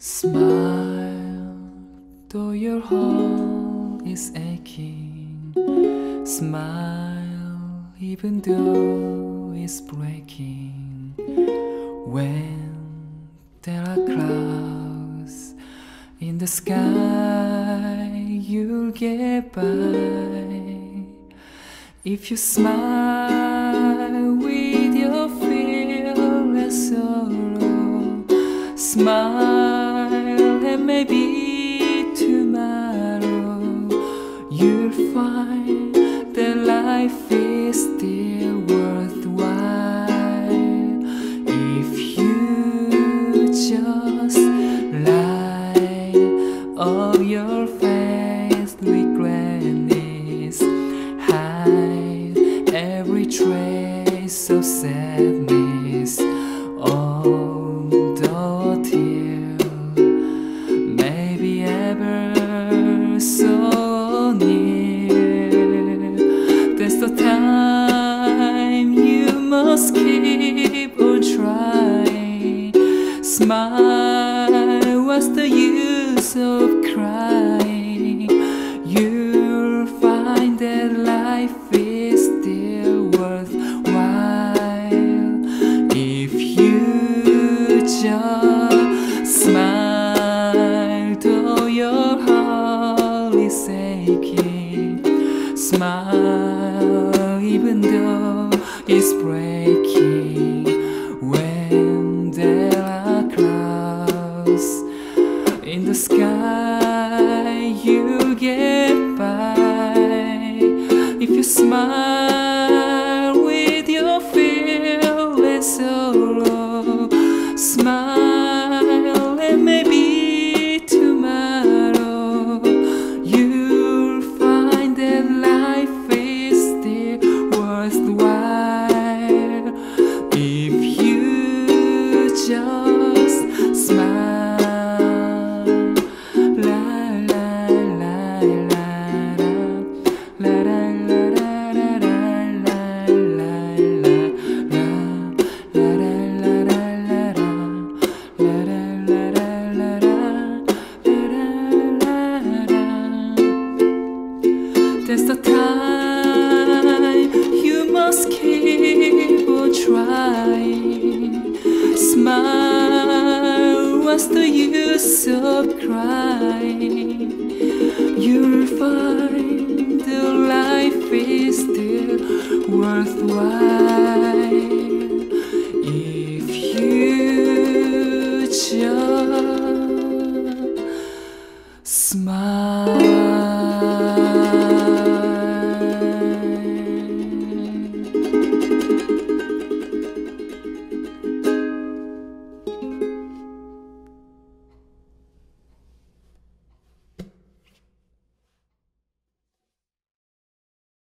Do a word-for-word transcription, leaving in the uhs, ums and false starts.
Smile, though your heart is aching. Smile, even though it's breaking. When there are clouds in the sky, you'll get by. If you smile with your fearless sorrow, smile and maybe tomorrow you'll find that life is still worthwhile. If you just light up your face with gladness, hide every trace of sadness. Although tears may be ever so near, that's the time you must keep on trying. Smile, what's the use of crying? You'll find that life is still worthwhile if you just smile, though your heart is aching. Smile, even though it's breaking. When there are clouds in the sky, you get by. If you smile with your fearless sorrow, smile and maybe tomorrow you'll find that life is still worthwhile if you just smile. La la la la la la la la la la la That's the time you must keep on trying. Smile, what's the use of crying? You'll find the life is still worthwhile.